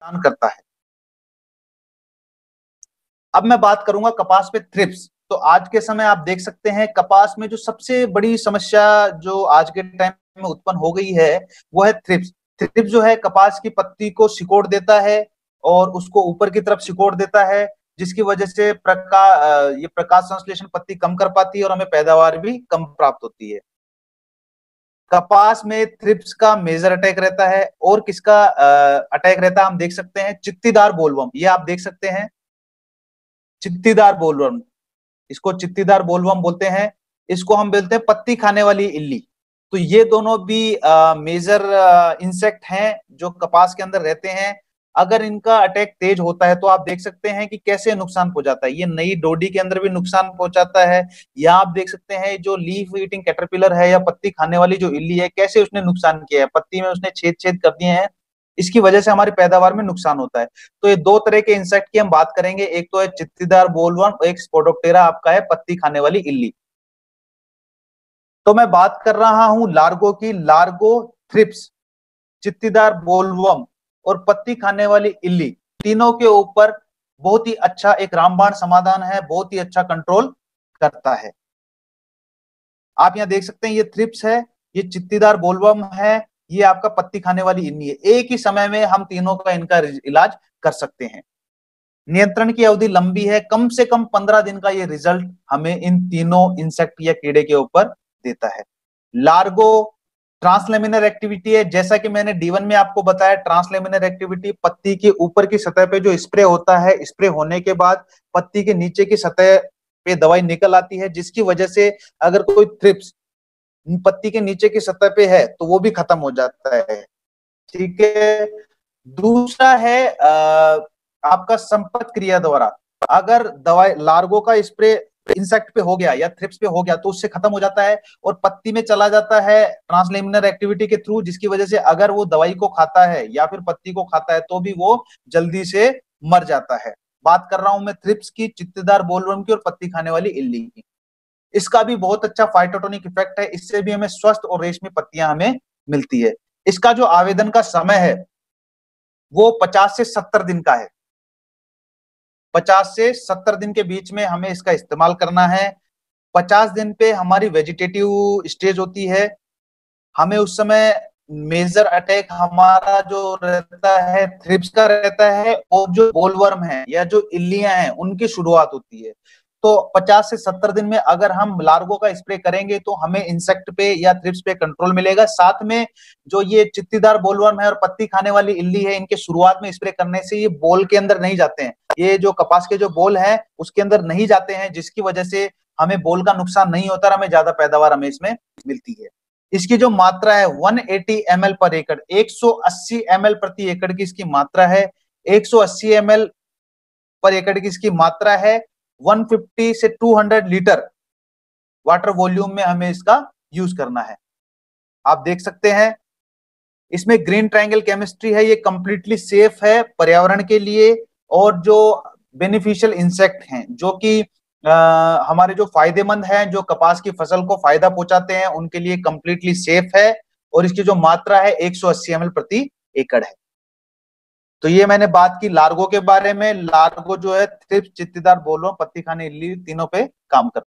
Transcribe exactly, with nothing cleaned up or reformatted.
नुकसान करता है। अब मैं बात करूंगा कपास पे थ्रिप्स। तो आज के समय आप देख सकते हैं कपास में जो सबसे बड़ी समस्या जो आज के टाइम में उत्पन्न हो गई है वो है थ्रिप्स। थ्रिप्स जो है कपास की पत्ती को सिकोड़ देता है और उसको ऊपर की तरफ सिकोड़ देता है, जिसकी वजह से प्रकाश ये प्रकाश संश्लेषण पत्ती कम कर पाती है और हमें पैदावार भी कम प्राप्त होती है। कपास में थ्रिप्स का मेजर अटैक रहता है। और किसका अटैक रहता है हम देख सकते हैं, चित्तीदार बोलवर्म। ये आप देख सकते हैं चित्तीदार बोलवर्म, इसको चित्तीदार बोलवर्म बोलते हैं। इसको हम बोलते हैं पत्ती खाने वाली इल्ली। तो ये दोनों भी मेजर इंसेक्ट हैं जो कपास के अंदर रहते हैं। अगर इनका अटैक तेज होता है तो आप देख सकते हैं कि कैसे नुकसान पहुंचाता है। ये नई डोडी के अंदर भी नुकसान पहुंचाता है। यहाँ आप देख सकते हैं जो लीफ ईटिंग कैटरपिलर है या पत्ती खाने वाली जो इल्ली है, कैसे उसने नुकसान किया है, पत्ती में उसने छेद छेद कर दिए हैं। इसकी वजह से हमारी पैदावार में नुकसान होता है। तो ये दो तरह के इंसेक्ट की हम बात करेंगे, एक तो है चित्तीदार बोलवर्म, एक स्पोडोप्टेरा आपका है पत्ती खाने वाली इल्ली। तो मैं बात कर रहा हूं लार्गो की। लार्गो, थ्रिप्स, चित्तीदार बोलवर्म और पत्ती खाने वाली इल्ली, तीनों के ऊपर बहुत ही अच्छा एक रामबाण समाधान है, बहुत ही अच्छा कंट्रोल करता है। आप यहां देख सकते हैं ये थ्रिप्स है, ये चित्तीदार बोलवर्म है, ये आपका पत्ती खाने वाली इल्ली है। एक ही समय में हम तीनों का इनका इलाज कर सकते हैं। नियंत्रण की अवधि लंबी है, कम से कम पंद्रह दिन का ये रिजल्ट हमें इन तीनों इंसेक्ट या कीड़े के ऊपर देता है। लार्गो ट्रांसलेमिनर एक्टिविटी है, जैसा कि मैंने डी वन में आपको बताया। ट्रांसलेमिनर एक्टिविटी पत्ती के ऊपर की सतह पे जो स्प्रे होता है, स्प्रे होने के बाद पत्ती के नीचे की सतह पे दवाई निकल आती है, जिसकी वजह से अगर कोई थ्रिप्स पत्ती के नीचे की सतह पे है तो वो भी खत्म हो जाता है। ठीक है। दूसरा है आ, आपका संपर्क क्रिया द्वारा। अगर दवाई लार्गो का स्प्रे इंसेक्ट पे हो गया या थ्रिप्स पे हो गया तो उससे खत्म हो जाता है और पत्ती में चला जाता है ट्रांसलेमिनर एक्टिविटी के थ्रू, जिसकी वजह से अगर वो दवाई को खाता है या फिर पत्ती को खाता है तो भी वो जल्दी से मर जाता है। बात कर रहा हूं मैं थ्रिप्स की, चित्तीदार बोलवर्म की और पत्ती खाने वाली इल्ली की। इसका भी बहुत अच्छा फाइटोटोनिक इफेक्ट है, इससे भी हमें स्वस्थ और रेशमी पत्तियां हमें मिलती है। इसका जो आवेदन का समय है वो पचास से सत्तर दिन का है। पचास से सत्तर दिन के बीच में हमें इसका इस्तेमाल करना है। पचास दिन पे हमारी वेजिटेटिव स्टेज होती है, हमें उस समय मेजर अटैक हमारा जो रहता है थ्रिप्स का रहता है और जो बोलवर्म है या जो इल्लियां हैं उनकी शुरुआत होती है। तो पचास से सत्तर दिन में अगर हम लार्गो का स्प्रे करेंगे तो हमें इंसेक्ट पे या थ्रिप्स पे कंट्रोल मिलेगा। साथ में जो ये चित्तीदार बोलवर्म है और पत्ती खाने वाली इल्ली है, इनके शुरुआत में स्प्रे करने से ये बोल के अंदर नहीं जाते हैं, ये जो कपास के जो बोल है उसके अंदर नहीं जाते हैं, जिसकी वजह से हमें बोल का नुकसान नहीं होता और हमें ज्यादा पैदावार हमें इसमें मिलती है। इसकी जो मात्रा है एक सौ अस्सी एम एल पर एकड़, एक सौ अस्सी एम एल प्रति एकड़ की इसकी मात्रा है। एक सौ अस्सी एम एल पर एकड़ की इसकी मात्रा है। एक सौ पचास से दो सौ लीटर वाटर वॉल्यूम में हमें इसका यूज करना है। आप देख सकते हैं इसमें ग्रीन ट्रायंगल केमिस्ट्री है, ये कंप्लीटली सेफ है पर्यावरण के लिए। और जो बेनिफिशियल इंसेक्ट हैं जो कि हमारे जो फायदेमंद हैं, जो कपास की फसल को फायदा पहुंचाते हैं, उनके लिए कंप्लीटली सेफ है। और इसकी जो मात्रा है एक सौ अस्सी एम एल प्रति एकड़ है। तो ये मैंने बात की लार्गो के बारे में। लार्गो जो है थ्रिप्स, चित्तीदार बोलवर्म, पत्ती खाने इल्ली, तीनों पे काम करता है।